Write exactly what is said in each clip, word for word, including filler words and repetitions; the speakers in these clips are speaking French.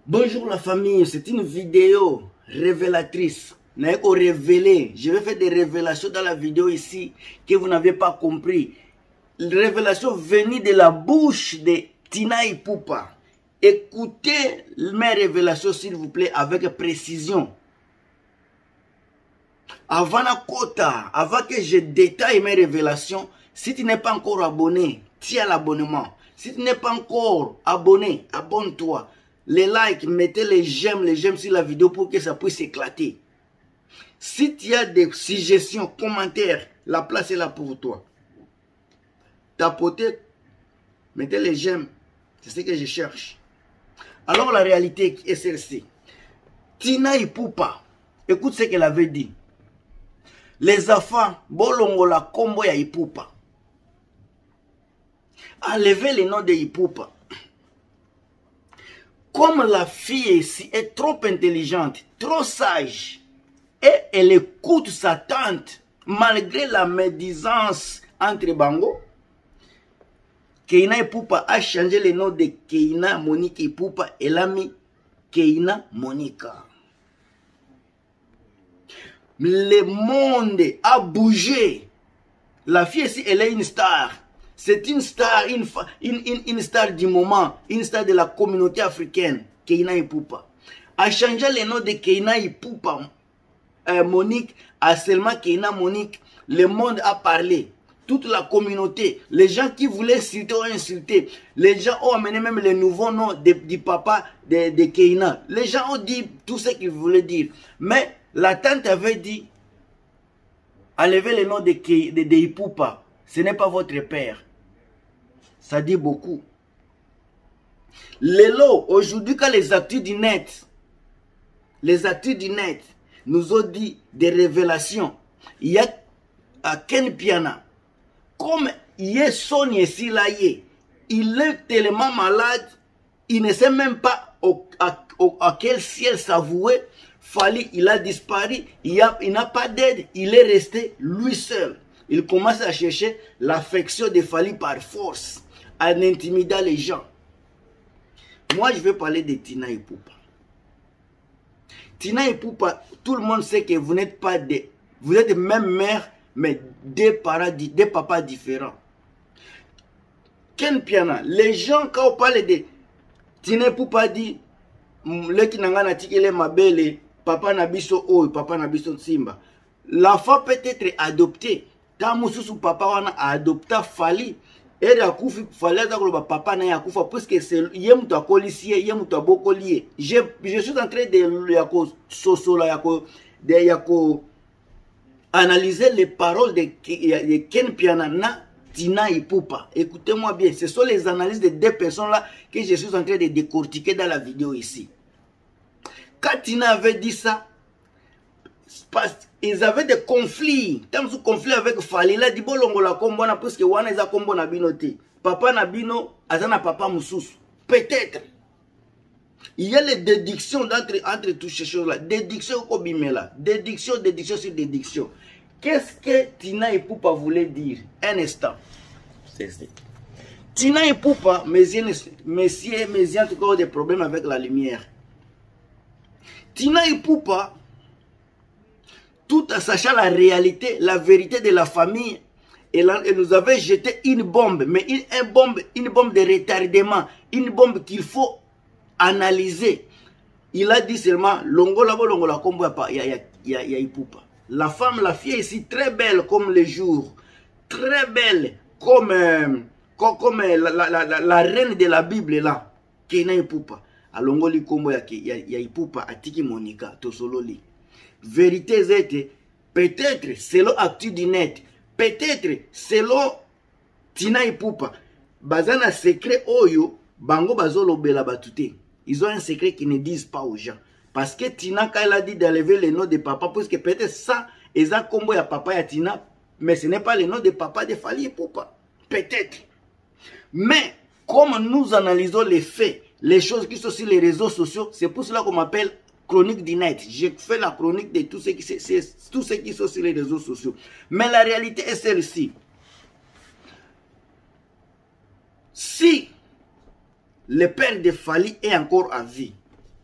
Bonjour la famille, c'est une vidéo révélatrice. Révéler. Je vais faire des révélations dans la vidéo ici que vous n'avez pas compris. Révélation venue de la bouche de Tina Ipupa. Écoutez mes révélations s'il vous plaît avec précision. Avant la quota, avant que je détaille mes révélations, si tu n'es pas encore abonné, tiens l'abonnement. Si tu n'es pas encore abonné, abonne-toi. Les likes, mettez les j'aime, les j'aime sur la vidéo pour que ça puisse éclater. Si tu as des suggestions, commentaires, la place est là pour toi. Tapotez, mettez les j'aime, c'est ce que je cherche. Alors la réalité est celle-ci. Tina Ipupa, écoute ce qu'elle avait dit. Les enfants, bolongo la combo ya Ipupa. Enlevez le nom de Ipupa. Comme la fille ici est trop intelligente, trop sage, et elle écoute sa tante, malgré la médisance entre Bango, Keina Ipupa a changé le nom de Keina Monique Ipupa, elle a mis Keina Monica. Le monde a bougé. La fille ici, elle est une star. C'est une star, une, une, une, une star du moment, une star de la communauté africaine, Keina Ipupa. A changé le nom de Keina Ipupa, euh, Monique, à seulement Keina Monique. Le monde a parlé. Toute la communauté, les gens qui voulaient insulter ont insulté. Les gens ont amené même le nouveau nom de, du papa de, de Keina. Les gens ont dit tout ce qu'ils voulaient dire. Mais la tante avait dit, enlevez le nom de, de, de Ipupa. Ce n'est pas votre père. Ça dit beaucoup. Lélo, aujourd'hui, quand les acteurs du net, les acteurs du net nous ont dit des révélations, il y a à Ken Piana, comme il est son ici là, il est tellement malade, il ne sait même pas au, à, au, à quel ciel s'avouer. Fali, il a disparu, il n'a il pas d'aide, il est resté lui seul. Il commence à chercher l'affection de Fali par force, en intimidant les gens. Moi, je vais parler de Tina Ipupa. Tina Ipupa, tout le monde sait que vous n'êtes pas des... Vous êtes même mère, mais des parents, des papas différents. Ken Piana, les gens, quand on parle de Tina Ipupa, dit, le qui n'a pas dit ma belle, papa n'a biso oh, papa n'a biso simba. L'enfant peut être adopté. Quand Moussou papa a adopté Fali, et a koufi Fali a dit papa n'a pas parce que c'est yem to kolisier, yem to bokolier. Je je suis en train de yako sosola yako de yako analyser les paroles de, de Ken Piana na Tina Ipupa. Écoutez-moi bien, ce sont les analyses de deux personnes là que je suis en train de décortiquer dans la vidéo ici. Quand Tina avait dit ça, ils avaient des conflits. Tant que conflit avec Fali, il a dit bolongo la kombo na parce que wana eza kombo na bino te. Papa na bino azana papa mususu. Peut-être. Il y a les déductions entre entre toutes ces choses là. Déduction kobimela, déduction, déduction sur déduction. Qu'est-ce que Tina Ipupa voulait dire? Un instant. Tina Ipupa, messieurs, messieurs, messieurs, en tout cas, des problèmes avec la lumière. Tina Ipupa, tout en sachant la réalité, la vérité de la famille, elle, elle nous avait jeté une bombe, mais une, une, bombe, une bombe de retardement, une bombe qu'il faut analyser. Il a dit seulement, longola longola kombo ya ya ya ya Ipupa. La femme, la fille ici, très belle comme le jour, très belle comme, euh, comme, comme euh, la, la, la, la reine de la Bible là, Keina Ipupa. Alongoli kombo ya, ya, ya Ipupa atiki Monica tosololi. Vérité zete, peut-être selon actu du net, peut-être selon Tina Ipupa, bazana secret oyo, bango bazolo bela batute. Ils ont un secret qu'ils ne disent pas aux gens. Parce que Tina, quand elle a dit d'enlever le nom de papa, parce que peut-être ça, ils ont combo ya papa ya Tina, mais ce n'est pas le nom de papa de Fali Ipupa. Peut-être. Mais, comme nous analysons les faits, les choses qui sont sur les réseaux sociaux, c'est pour cela qu'on m'appelle chronique du net. Je fais la chronique de tout ce qui, c'est, tout ce qui sont sur les réseaux sociaux. Mais la réalité est celle-ci. Si le père de Fali est encore à vie,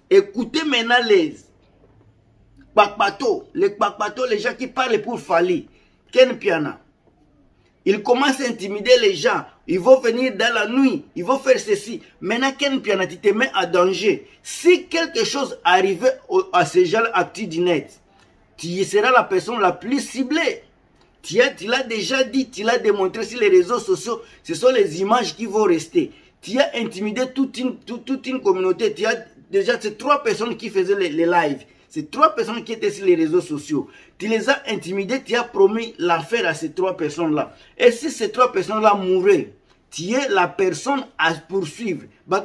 Écoutez maintenant les Kpakpato, les Kpakpato, les gens qui parlent pour Fally, Ken Piana. Ils commencent à intimider les gens. Ils vont venir dans la nuit. Ils vont faire ceci. Maintenant, Ken Piana, tu te mets en danger. Si quelque chose arrivait à ces gens actifs du net, tu seras la personne la plus ciblée. Tu l'as déjà dit, tu l'as démontré sur les réseaux sociaux. Ce sont les images qui vont rester. Tu as intimidé toute une, toute, toute une communauté. Tu as déjà ces trois personnes qui faisaient les, les lives. Ces trois personnes qui étaient sur les réseaux sociaux. Tu les as intimidés, tu as promis l'affaire à ces trois personnes-là. Et si ces trois personnes-là mouraient, tu es la personne à poursuivre.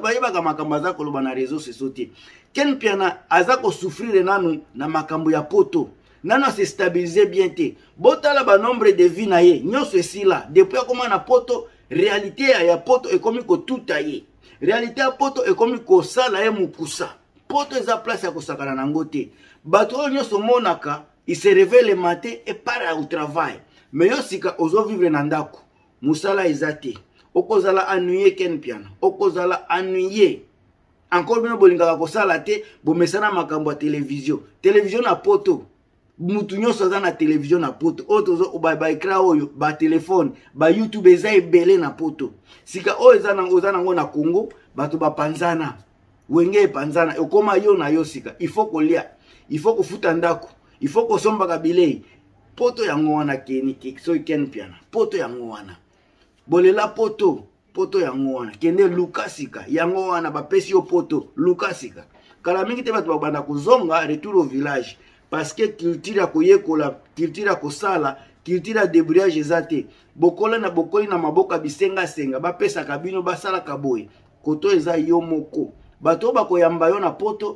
Ken Piana azako souffrir nanu na makambo ya poto. Nana se stabiliser bien te. Botala ba nombre de vie na ye. Nyoso esila. Depuis akoma na poto, réalité ya poto ekomi ko tutaye. Réalité ya poto ekomi ko sala ye mukusa. Poto eza place ya kosakana nango te. Bato nyoso monaka, il se réveille le matin et part au travail. Mais yo sika ozo vivre na ndako. Musala eza te. Okozala ennuyé Ken Piana. Okozala ennuyé. Encore bien bolingaka kosala te, bomesana makambo ya télévision. Télévision na poto. Mutu nyonso aza na télévision na poto. Oyo ba ba ekra oyo, ba téléphone, ba YouTube eza ebele na poto. Sika oyo eza na oza nango na Congo, bato ba panzana. Wenge panzana, ekoma yo na yo sika. Il faut kolia, il faut kofuta ndako, il faut kosomba kabilei. Poto yango wana keni so Ken Piana. Poto yango wana. Bolela poto, poto yango wana. Kende Lukasika, yango wana bapesi yo poto, Lukasika. Kala mingi te bato babanda kozonga retour au village. Parce que culture ya koyekola, culture ya kosala, culture ya débrouillage ezate. Bokola na bokoli na maboka bisenga senga, bapesa kabino basala kaboy. Koto eza yo moko. Bato bakoyamba yo na poto,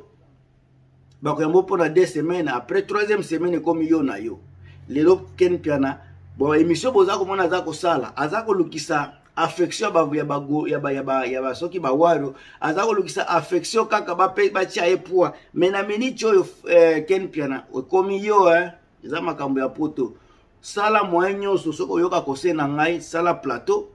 bakoyamba po na deux semaines, après troisième semaine comme yo na yo. Lelo Ken Piana, bon émission boza komona aza kosala, aza kolukisa affection ba ya ba ya ba ya ba ya ba soki ba waro, aza kolukisa affection kaka ba pe ba tia epoa. Mais na minute oyo eh, Ken Piana, komi yo hein, eza makambo ya poto. Sala moyen nyonso soko yoka kosena ngai, sala plateau.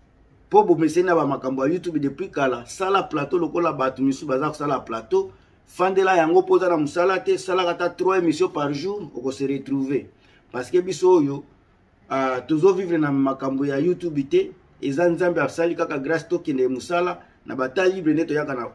Po bo mesena ba makambo ya YouTube depuis kala, sala plateau lokola batu misu baza kosala plateau. Fandela yango poza na musala te, sala kata trois émissions par jour, oko se retrouver. Parce que biso yo uh, toujours vivre na makambo ya YouTube te, eza nzambe asali kaka grâce to kende musala na bata libre neto yaka na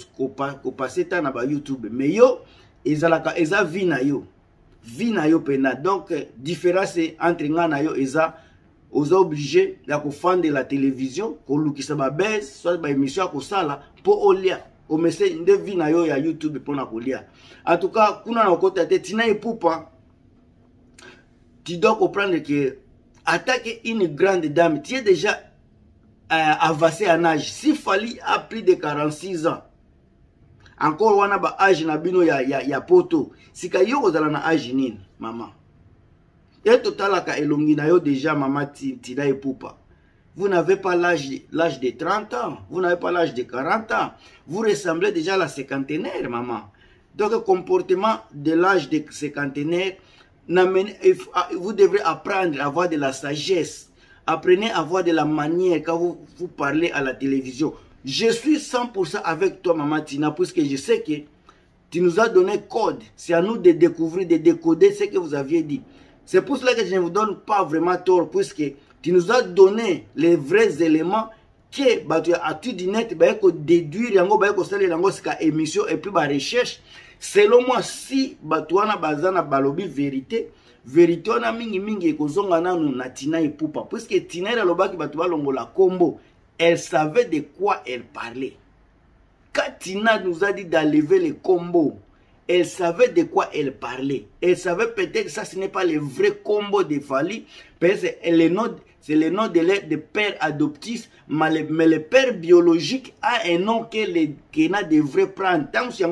ko passer ta na ba YouTube. Mais yo ezalaka eza vie na yo. Vie na yo pena. Donc différence entre nga na yo eza oza obligé ya ko fande la télévision, ko lukisa ba base, soit ba émission ko sala po olia. O mese nde vie na yo ya YouTube pona kolia. En tout cas, kuna na kota te tina epupa. Tu dois comprendre que attaquer une grande dame, tu es déjà euh, avancé en âge. Si Fally a plus de quarante-six ans, encore wana ba âge na bino ya, ya, ya poto, si ka yo kozala na âge nini, maman. Et total ka elongi na yo déjà, maman tina epupa. Vous n'avez pas l'âge de trente ans, vous n'avez pas l'âge de quarante ans. Vous ressemblez déjà à la cinquantenaire, maman. Donc, le comportement de l'âge de cinquantenaire, vous devrez apprendre à avoir de la sagesse. Apprenez à avoir de la manière quand vous, vous parlez à la télévision. Je suis cent pour cent avec toi, maman Tina, puisque je sais que tu nous as donné code. C'est à nous de découvrir, de décoder ce que vous aviez dit. C'est pour cela que je ne vous donne pas vraiment tort, puisque tu nous as donné les vrais éléments que tu as dit net, tu as déduire, tu as émission et puis tu recherche. Selon moi, si tu as balobi vérité, vérité on a mingi mingi ekozonga nanu na Tina epupa, puisque Tina la lobaki batu balongola kombo, elle savait de quoi elle parlait. Quand Tina nous a dit d'enlever les combos, elle savait de quoi elle parlait. Elle savait peut-être que ça ce n'est pas le vrai combo de Fally, parce que le nom, c'est le nom de, de père adoptif, mais le, mais le père biologique a un nom que le Kena devrait prendre.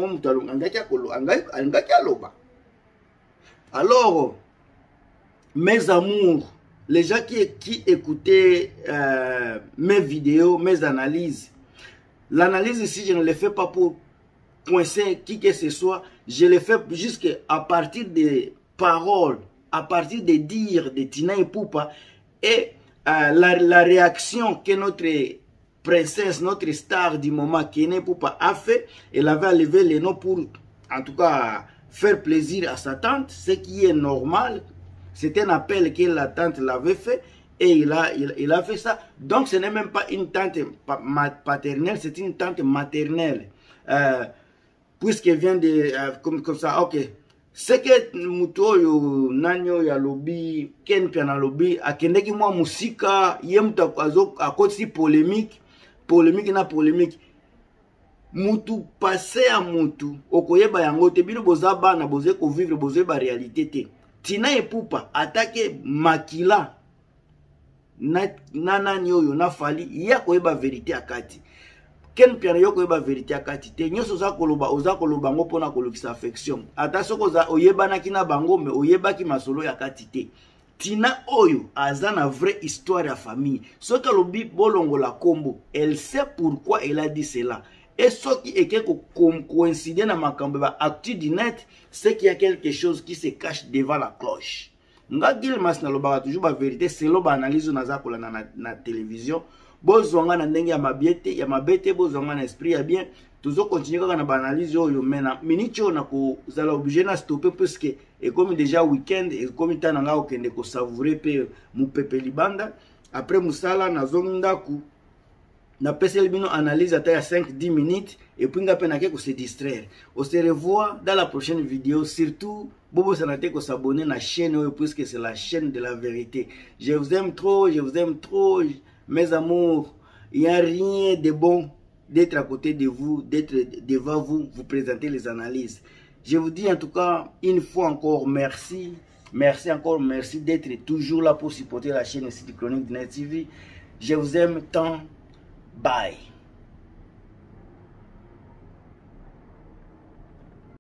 Alors, mes amours, les gens qui, qui écoutaient euh, mes vidéos, mes analyses, l'analyse ici, je ne le fais pas pour coincer qui que ce soit, je le fais jusqu'à partir des paroles, à partir des dires de Tina epupa et euh, la, la réaction que notre princesse, notre star du moment, Kene Poupa a fait. Elle avait levé les noms pour, en tout cas, faire plaisir à sa tante, ce qui est normal. C'est un appel que la tante l'avait fait et il a, il, il a fait ça. Donc ce n'est même pas une tante paternelle, c'est une tante maternelle. Euh, Puisqu'elle vient de, euh, comme, comme ça, ok. C'est que mutoyo nanyo ya lobby, ken piana lobby, akendeki mwa musika, yemta azo akoti polémique, polémique na polémique. Mutu passé à mutu, okoyeba yango te bino boza bana boze ko vivre boze ba réalité te. Tina Epupa attaqué makila na nana nyoyo na fali ya koyeba vérité akati. Ken piano yo koyeba vérité akati te nyoso za koloba oza koloba ngo pona kolokisa affection. Ata soko za oyeba na kina bango me oyeba ki masolo ya kati te. Tina oyo aza na vraie histoire ya famille. Soka lobi bolongo la kombo, elle sait pourquoi elle a dit cela. Et ce qui est quelque coïncide dans ma cambe actu du net, c'est qu'il y a quelque chose qui se cache devant la cloche. Nga Gilmas na loba toujours la vérité, c'est l'oba analyse na ko na na télévision. Bozonga na ndenge ya mabiete, ya mabete bozonga na esprit ya bien. Toujours continuer kaka na analyse yo mena minicho na ko zala obligé na stopper parce que et comme déjà week-end et comme tana nga okende ko savourer pe mu pepe libanda après musala na zonda ku na pese bino analyse à cinq à dix minutes et puis nga pena ke ko se distraire. On se revoit dans la prochaine vidéo. Surtout bobo sanate ko s'abonner na chaîne puisque c'est la chaîne de la vérité. Je vous aime trop, je vous aime trop mes amours. Il n'y a rien de bon d'être à côté de vous, d'être devant vous, vous présenter les analyses. Je vous dis en tout cas une fois encore merci. Merci encore, merci d'être toujours là pour supporter la chaîne City Chronique de Net T V. Je vous aime tant. Bye.